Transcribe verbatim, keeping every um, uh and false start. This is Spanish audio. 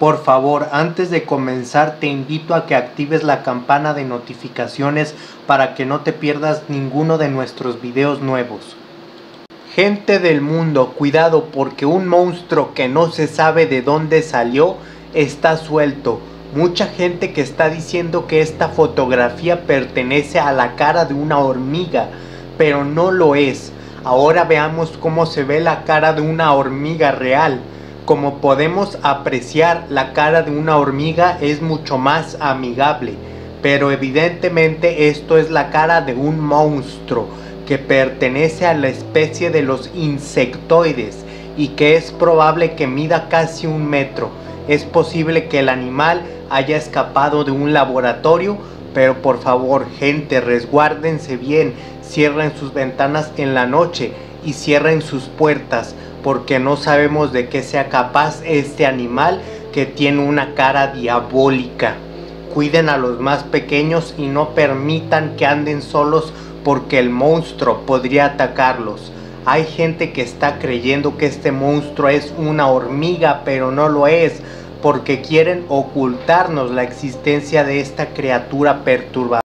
Por favor, antes de comenzar te invito a que actives la campana de notificaciones para que no te pierdas ninguno de nuestros videos nuevos. Gente del mundo, cuidado porque un monstruo que no se sabe de dónde salió está suelto. Mucha gente que está diciendo que esta fotografía pertenece a la cara de una hormiga, pero no lo es. Ahora veamos cómo se ve la cara de una hormiga real. Como podemos apreciar, la cara de una hormiga es mucho más amigable, pero evidentemente esto es la cara de un monstruo que pertenece a la especie de los insectoides y que es probable que mida casi un metro. Es posible que el animal haya escapado de un laboratorio, pero por favor, gente, resguárdense bien, cierren sus ventanas en la noche y cierren sus puertas, porque no sabemos de qué sea capaz este animal que tiene una cara diabólica. Cuiden a los más pequeños y no permitan que anden solos porque el monstruo podría atacarlos. Hay gente que está creyendo que este monstruo es una hormiga, pero no lo es, porque quieren ocultarnos la existencia de esta criatura perturbadora.